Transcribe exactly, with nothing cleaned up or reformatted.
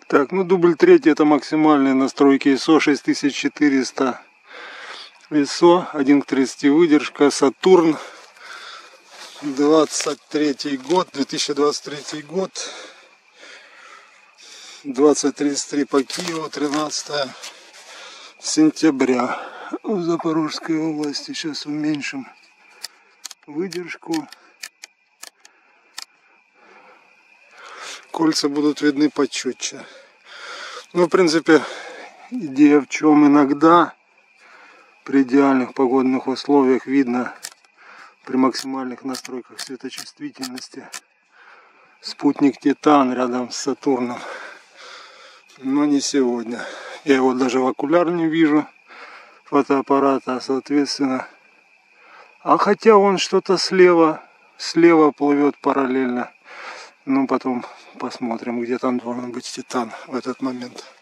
Так, ну дубль третий, это максимальные настройки ай эс о шесть тысяч четыреста. ай эс о один к тридцати выдержка, Сатурн, двадцать третий год, две тысячи двадцать третий год, двадцать тридцать три по Киеву, тринадцатое сентября в Запорожской области. Сейчас уменьшим выдержку. Кольца будут видны почетче. Ну, в принципе, идея в чем: иногда при идеальных погодных условиях видно при максимальных настройках светочувствительности спутник Титан рядом с Сатурном. Но не сегодня. Я его даже в окуляр не вижу, фотоаппарата, соответственно. А хотя он что-то слева, слева плывет параллельно. Ну, потом посмотрим, где там должен быть Титан в этот момент.